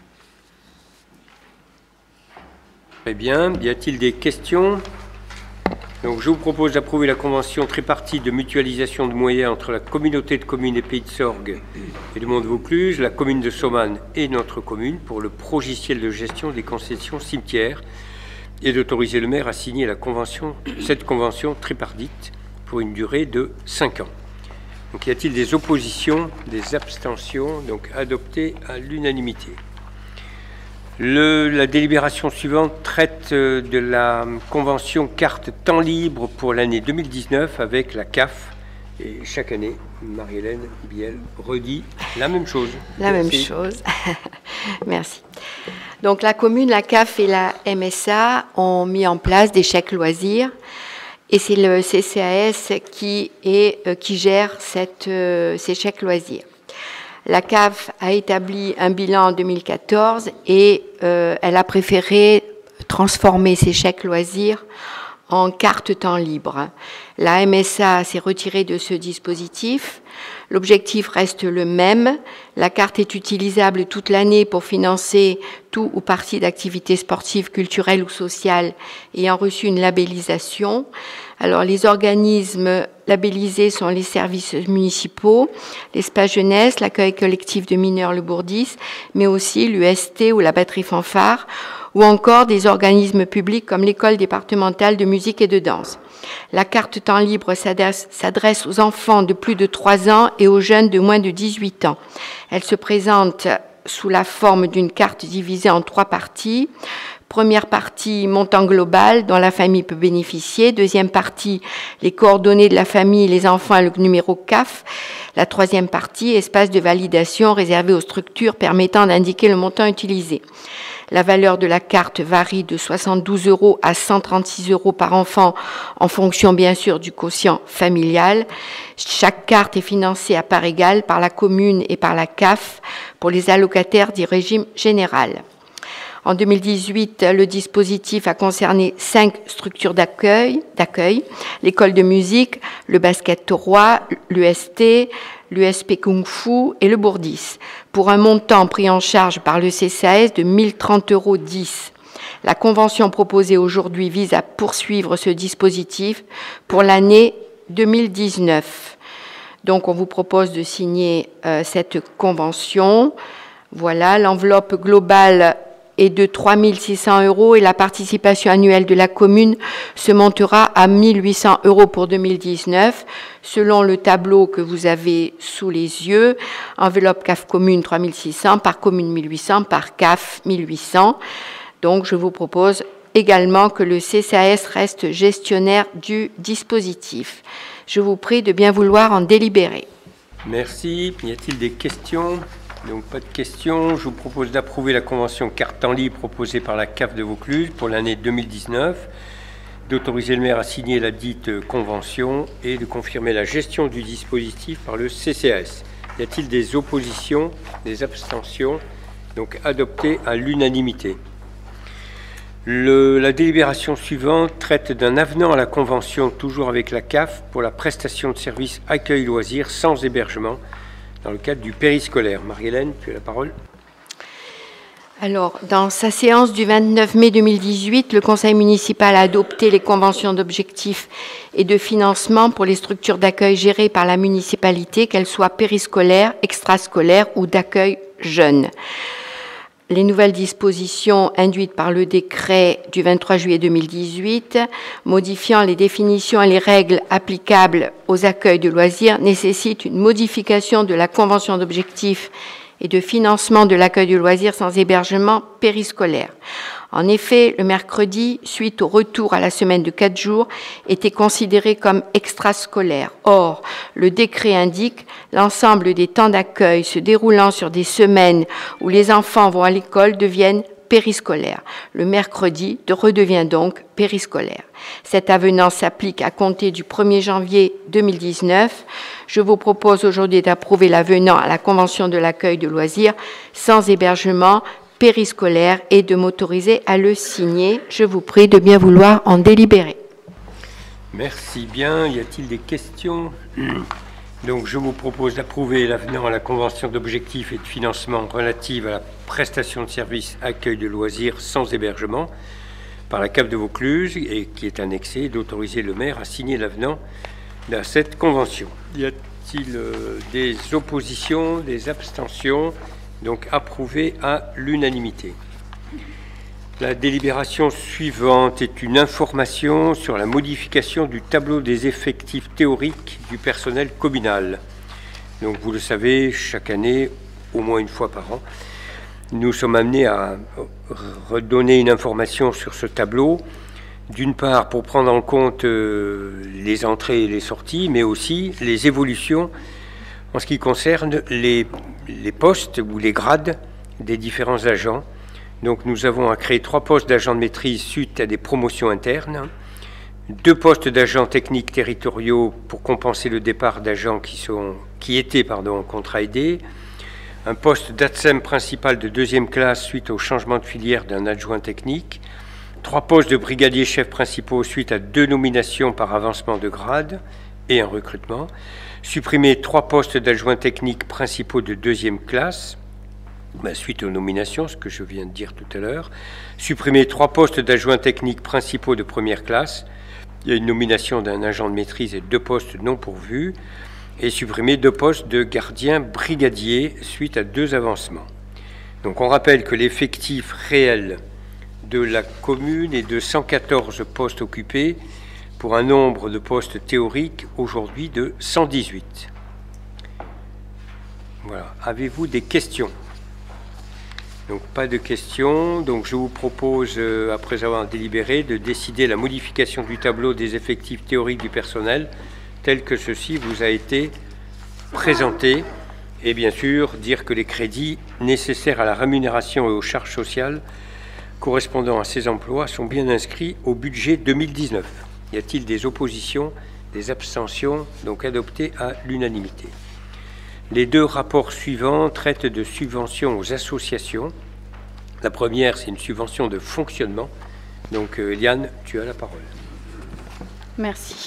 Très bien. Y a-t-il des questions? Donc, je vous propose d'approuver la convention tripartite de mutualisation de moyens entre la communauté de communes et Pays de Sorgues et du Mont-de-Vaucluse, la commune de Somanes et notre commune pour le logiciel de gestion des concessions cimetières et d'autoriser le maire à signer cette convention tripartite pour une durée de 5 ans. Donc, y a-t-il des oppositions, des abstentions? Donc, adopté à l'unanimité. La délibération suivante traite de la convention carte temps libre pour l'année 2019 avec la CAF. Et chaque année, Marie-Hélène Biel redit la même chose. La même chose. Merci. Donc la commune, la CAF et la MSA ont mis en place des chèques loisirs. Et c'est le CCAS qui gère ces chèques loisirs. La CAF a établi un bilan en 2014 et elle a préféré transformer ces chèques loisirs en carte temps libre. La MSA s'est retirée de ce dispositif. L'objectif reste le même. La carte est utilisable toute l'année pour financer tout ou partie d'activités sportives, culturelles ou sociales ayant reçu une labellisation. Alors, les organismes labellisés sont les services municipaux, l'espace jeunesse, l'accueil collectif de mineurs, le Bourdis, mais aussi l'UST ou la batterie fanfare, ou encore des organismes publics comme l'école départementale de musique et de danse. La carte temps libre s'adresse aux enfants de plus de 3 ans et aux jeunes de moins de 18 ans. Elle se présente sous la forme d'une carte divisée en 3 parties. Première partie, montant global dont la famille peut bénéficier. Deuxième partie, les coordonnées de la famille, les enfants et le numéro CAF. La troisième partie, espace de validation réservé aux structures permettant d'indiquer le montant utilisé. La valeur de la carte varie de 72 € à 136 € par enfant en fonction bien sûr du quotient familial. Chaque carte est financée à part égale par la commune et par la CAF pour les allocataires du régime général. En 2018, le dispositif a concerné 5 structures d'accueil, l'école de musique, le basket taurois, l'UST, l'USP Kung Fu et le Bourdis, pour un montant pris en charge par le CCAS de 1 030,10 €. La convention proposée aujourd'hui vise à poursuivre ce dispositif pour l'année 2019. Donc, on vous propose de signer cette convention. Voilà, l'enveloppe globale est de 3 600 € et la participation annuelle de la commune se montera à 1 800 € pour 2019, selon le tableau que vous avez sous les yeux. Enveloppe CAF commune 3 600, par commune 1 800, par CAF 1 800. Donc je vous propose également que le CCAS reste gestionnaire du dispositif. Je vous prie de bien vouloir en délibérer. Merci. Y a-t-il des questions ? Donc, pas de questions. Je vous propose d'approuver la convention carte temps libre proposée par la CAF de Vaucluse pour l'année 2019, d'autoriser le maire à signer la dite convention et de confirmer la gestion du dispositif par le CCAS. Y a-t-il des oppositions, des abstentions? Donc, adopté à l'unanimité. La délibération suivante traite d'un avenant à la convention, toujours avec la CAF, pour la prestation de services accueil loisirs sans hébergement, dans le cadre du périscolaire. Marie-Hélène, tu as la parole. Alors, dans sa séance du 29 mai 2018, le Conseil municipal a adopté les conventions d'objectifs et de financement pour les structures d'accueil gérées par la municipalité, qu'elles soient périscolaires, extrascolaires ou d'accueil jeunes. les nouvelles dispositions induites par le décret du 23 juillet 2018, modifiant les définitions et les règles applicables aux accueils de loisirs, nécessitent une modification de la convention d'objectifs et de financement de l'accueil de loisirs sans hébergement périscolaire. En effet, le mercredi, suite au retour à la semaine de 4 jours, était considéré comme extrascolaire. Or, le décret indique l'ensemble des temps d'accueil se déroulant sur des semaines où les enfants vont à l'école deviennent périscolaires. Le mercredi redevient donc périscolaire. Cet avenant s'applique à compter du 1er janvier 2019. Je vous propose aujourd'hui d'approuver l'avenant à la Convention de l'accueil de loisirs sans hébergement périscolaire et de m'autoriser à le signer. Je vous prie de bien vouloir en délibérer. Merci bien. Y a-t-il des questions? Donc, je vous propose d'approuver l'avenant à la Convention d'objectifs et de financement relative à la prestation de services accueil de loisirs sans hébergement par la CAF de Vaucluse et qui est annexé, et d'autoriser le maire à signer l'avenant à cette convention. Y a-t-il des oppositions, des abstentions? Donc approuvé à l'unanimité. La délibération suivante est une information sur la modification du tableau des effectifs théoriques du personnel communal. Donc vous le savez, chaque année, au moins une fois par an, nous sommes amenés à redonner une information sur ce tableau, d'une part pour prendre en compte les entrées et les sorties, mais aussi les évolutions en ce qui concerne les postes ou les grades des différents agents. Donc nous avons à créer 3 postes d'agents de maîtrise suite à des promotions internes, 2 postes d'agents techniques territoriaux pour compenser le départ d'agents qui étaient en contrat aidé, un poste d'ATSEM principal de 2e classe suite au changement de filière d'un adjoint technique, 3 postes de brigadiers chefs principaux suite à 2 nominations par avancement de grade et un recrutement, supprimer 3 postes d'adjoints techniques principaux de 2e classe, suite aux nominations, ce que je viens de dire tout à l'heure, supprimer 3 postes d'adjoints techniques principaux de 1re classe, il y a une nomination d'un agent de maîtrise et 2 postes non pourvus, et supprimer 2 postes de gardiens brigadiers suite à 2 avancements. Donc on rappelle que l'effectif réel de la commune est de 114 postes occupés, pour un nombre de postes théoriques aujourd'hui de 118. Voilà. Avez-vous des questions? Donc pas de questions. Donc je vous propose, après avoir délibéré, de décider la modification du tableau des effectifs théoriques du personnel tel que ceci vous a été présenté. Et bien sûr, dire que les crédits nécessaires à la rémunération et aux charges sociales correspondant à ces emplois sont bien inscrits au budget 2019. Y a-t-il des oppositions, des abstentions, donc adoptés à l'unanimité? Les 2 rapports suivants traitent de subventions aux associations. La première, c'est une subvention de fonctionnement. Donc, Eliane, tu as la parole. Merci.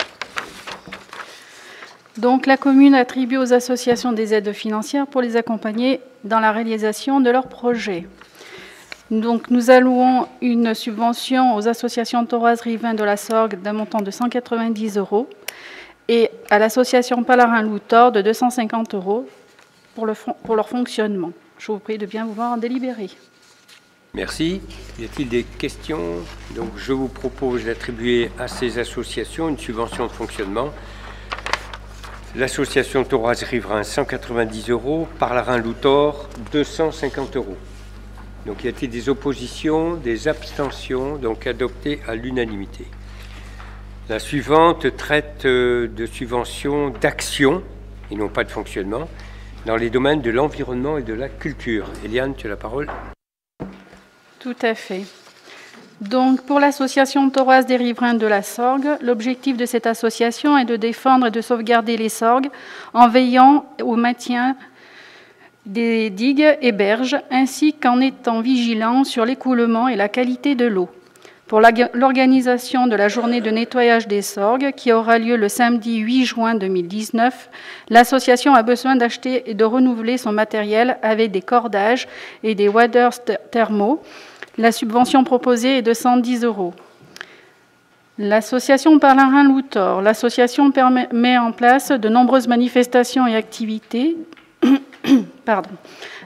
Donc, la commune attribue aux associations des aides financières pour les accompagner dans la réalisation de leurs projets. Donc, nous allouons une subvention aux associations Thoroise Rivin de la Sorgue d'un montant de 190 € et à l'association Palarin-Loutor de 250 € pour leur fonctionnement. Je vous prie de bien vouloir en délibérer. Merci. Y a-t-il des questions? Donc, je vous propose d'attribuer à ces associations une subvention de fonctionnement. L'association Thoroise Rivin, 190 €, Palarin-Loutor, 250 €. Donc, y a-t-il des oppositions, des abstentions, donc adoptées à l'unanimité? La suivante traite de subventions d'action, et non pas de fonctionnement, dans les domaines de l'environnement et de la culture. Eliane, tu as la parole. Tout à fait. Donc, pour l'association Thoroise des Riverains de la Sorgue, l'objectif de cette association est de défendre et de sauvegarder les sorgues en veillant au maintien des digues et berges, ainsi qu'en étant vigilant sur l'écoulement et la qualité de l'eau. Pour l'organisation de la journée de nettoyage des sorgues, qui aura lieu le samedi 8 juin 2019, l'association a besoin d'acheter et de renouveler son matériel avec des cordages et des waders thermaux. La subvention proposée est de 110 €. L'association Palarin-Loutor. L'association met en place de nombreuses manifestations et activités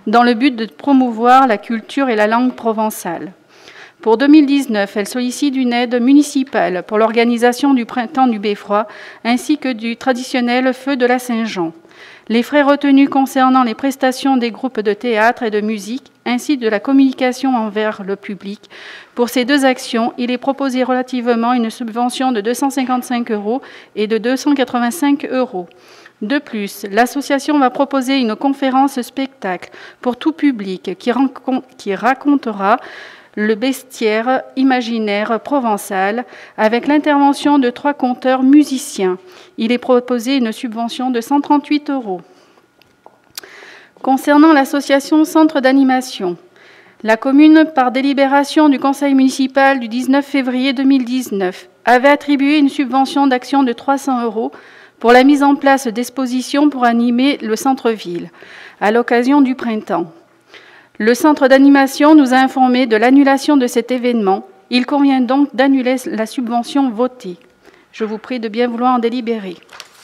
dans le but de promouvoir la culture et la langue provençale. Pour 2019, elle sollicite une aide municipale pour l'organisation du Printemps du Beffroi ainsi que du traditionnel Feu de la Saint-Jean. Les frais retenus concernant les prestations des groupes de théâtre et de musique, ainsi de la communication envers le public. Pour ces deux actions, il est proposé relativement une subvention de 255 € et de 285 €. De plus, l'association va proposer une conférence spectacle pour tout public qui racontera le bestiaire imaginaire provençal avec l'intervention de 3 conteurs musiciens. Il est proposé une subvention de 138 €. Concernant l'association Centre d'animation, la commune, par délibération du conseil municipal du 19 février 2019, avait attribué une subvention d'action de 300 € pour la mise en place d'expositions pour animer le centre-ville à l'occasion du printemps. Le centre d'animation nous a informé de l'annulation de cet événement. Il convient donc d'annuler la subvention votée. Je vous prie de bien vouloir en délibérer.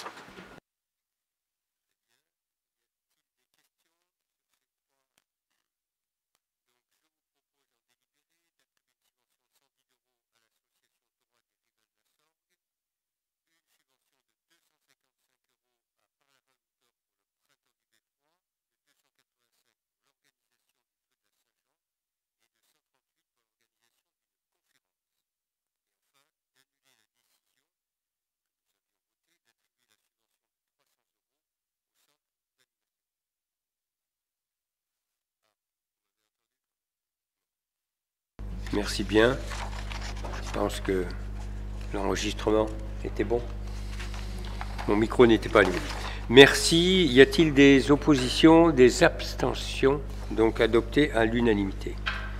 Merci bien. Je pense que l'enregistrement était bon. Mon micro n'était pas allumé. Merci. Y a-t-il des oppositions, des abstentions? Donc adopté à l'unanimité.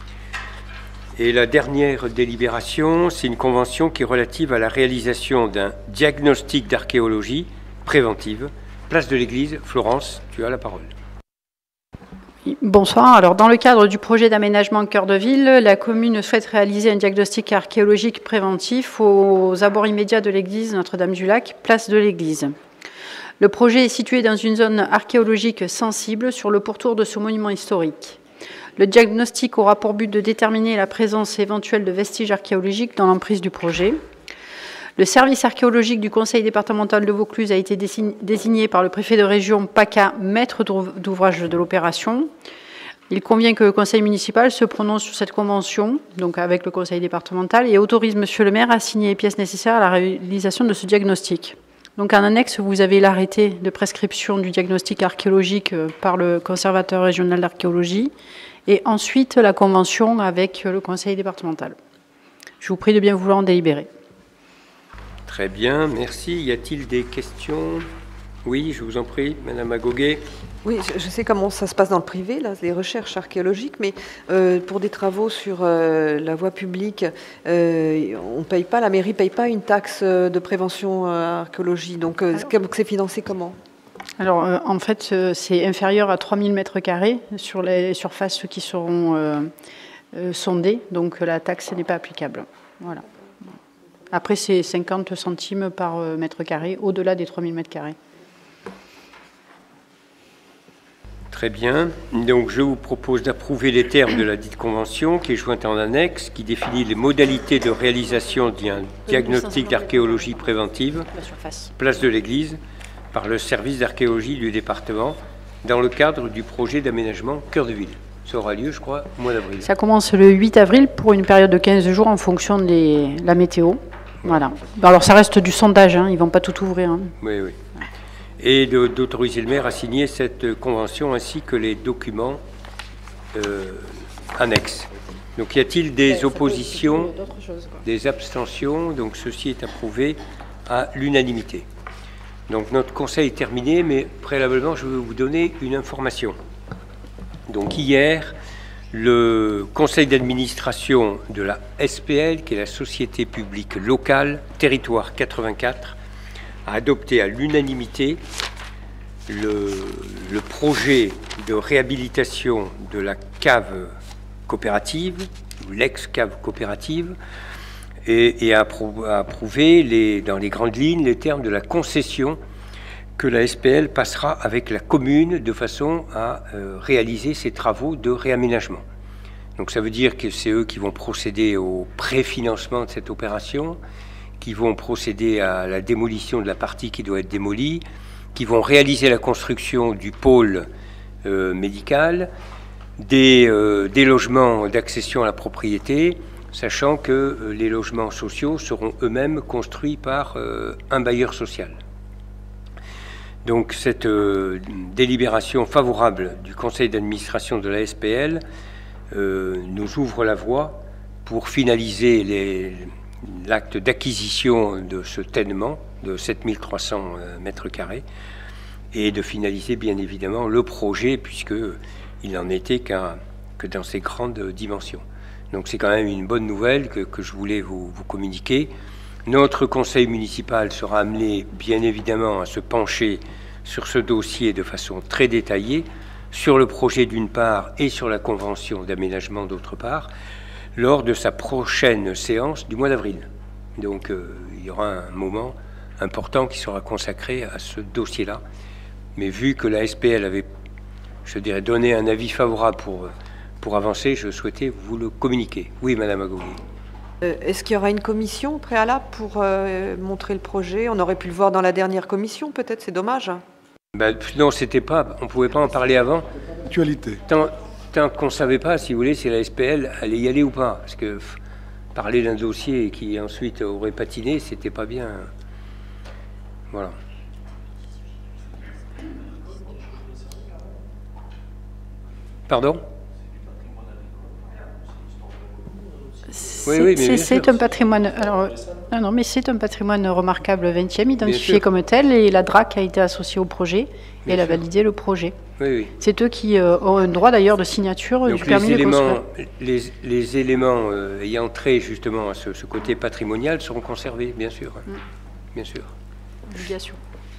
Et la dernière délibération, c'est une convention qui est relative à la réalisation d'un diagnostic d'archéologie préventive. Place de l'Église. Florence, tu as la parole. Bonsoir. Alors, dans le cadre du projet d'aménagement cœur de ville, la commune souhaite réaliser un diagnostic archéologique préventif aux abords immédiats de l'église Notre-Dame-du-Lac, place de l'église. Le projet est situé dans une zone archéologique sensible sur le pourtour de ce monument historique. Le diagnostic aura pour but de déterminer la présence éventuelle de vestiges archéologiques dans l'emprise du projet. Le service archéologique du conseil départemental de Vaucluse a été désigné par le préfet de région PACA maître d'ouvrage de l'opération. Il convient que le conseil municipal se prononce sur cette convention, donc avec le conseil départemental, et autorise monsieur le maire à signer les pièces nécessaires à la réalisation de ce diagnostic. Donc en annexe, vous avez l'arrêté de prescription du diagnostic archéologique par le conservateur régional d'archéologie et ensuite la convention avec le conseil départemental. Je vous prie de bien vouloir en délibérer. Très bien, merci. Y a-t-il des questions? Oui, je vous en prie, Madame Agoguet. Oui, je sais comment ça se passe dans le privé, là, les recherches archéologiques, mais pour des travaux sur la voie publique, on paye pas, la mairie ne paye pas une taxe de prévention archéologie. Donc, c'est financé comment? Alors, en fait, c'est inférieur à 3000 m² sur les surfaces qui seront sondées, donc la taxe n'est pas applicable. Voilà. Après, c'est 50 centimes par mètre carré, au-delà des 3000 m². Très bien. Donc, je vous propose d'approuver les termes de la dite convention qui est jointe en annexe, qui définit les modalités de réalisation d'un diagnostic d'archéologie préventive, place de l'église, par le service d'archéologie du département, dans le cadre du projet d'aménagement cœur de ville. Ça aura lieu, je crois, au mois d'avril. Ça commence le 8 avril pour une période de 15 jours en fonction de la météo. Voilà. Alors, ça reste du sondage, hein, ils ne vont pas tout ouvrir. Hein. Oui, oui. Et d'autoriser le maire à signer cette convention ainsi que les documents annexes. Donc, y a-t-il des oppositions, des abstentions? Donc, ceci est approuvé à l'unanimité. Donc, notre conseil est terminé, mais préalablement, je veux vous donner une information. Donc, hier, le conseil d'administration de la SPL, qui est la Société publique locale, Territoire 84, a adopté à l'unanimité le projet de réhabilitation de la cave coopérative, ou l'ex-cave coopérative, et a approuvé dans les grandes lignes les termes de la concession que la SPL passera avec la commune de façon à réaliser ces travaux de réaménagement. Donc ça veut dire que c'est eux qui vont procéder au préfinancement de cette opération, qui vont procéder à la démolition de la partie qui doit être démolie, qui vont réaliser la construction du pôle médical, des logements d'accession à la propriété, sachant que les logements sociaux seront eux-mêmes construits par un bailleur social. Donc cette délibération favorable du conseil d'administration de la SPL nous ouvre la voie pour finaliser l'acte d'acquisition de ce ténement de 7300 mètres carrés et de finaliser bien évidemment le projet puisqu'il n'en était que dans ces grandes dimensions. Donc c'est quand même une bonne nouvelle que je voulais vous communiquer. Notre conseil municipal sera amené bien évidemment à se pencher sur ce dossier de façon très détaillée, sur le projet d'une part et sur la convention d'aménagement d'autre part, lors de sa prochaine séance du mois d'avril. Donc il y aura un moment important qui sera consacré à ce dossier-là. Mais vu que la SPL avait, je dirais, donné un avis favorable pour avancer, je souhaitais vous le communiquer. Oui, Madame Agogui. Est-ce qu'il y aura une commission préalable pour montrer le projet? On aurait pu le voir dans la dernière commission, peut-être, c'est dommage. Ben, non, c'était pas, on ne pouvait pas en parler avant. Actualité. Tant qu'on ne savait pas, si vous voulez, si la SPL allait y aller ou pas. Parce que parler d'un dossier qui ensuite aurait patiné, c'était pas bien. Voilà. Pardon? C'est un patrimoine. Alors, non, mais c'est un patrimoine remarquable 20e, identifié comme tel, et la DRAC a été associée au projet, et elle a validé le projet. Oui. C'est eux qui ont un droit d'ailleurs de signature du permis de construire. Les éléments ayant trait justement à ce côté patrimonial seront conservés, bien sûr. Bien sûr. Obligation.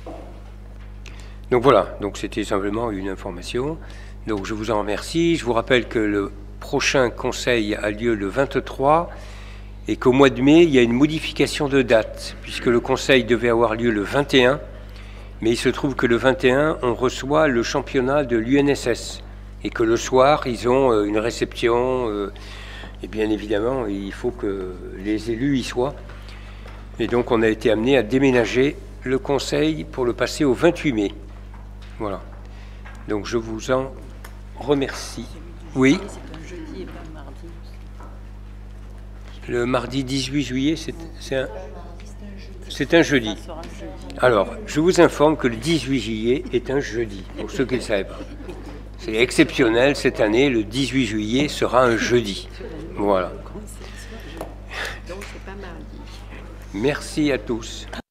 Donc voilà, donc c'était simplement une information. Donc je vous en remercie. Je vous rappelle que le prochain conseil a lieu le 23 et qu'au mois de mai, il y a une modification de date, puisque le conseil devait avoir lieu le 21, mais il se trouve que le 21, on reçoit le championnat de l'UNSS et que le soir, ils ont une réception et bien évidemment, il faut que les élus y soient. Et donc, on a été amené à déménager le conseil pour le passer au 28 mai. Voilà. Donc, je vous en remercie. Oui. Le mardi 18 juillet, c'est un jeudi. Alors, je vous informe que le 18 juillet est un jeudi, pour ceux qui ne le savaient pas. C'est exceptionnel, cette année, le 18 juillet sera un jeudi. Voilà. Merci à tous.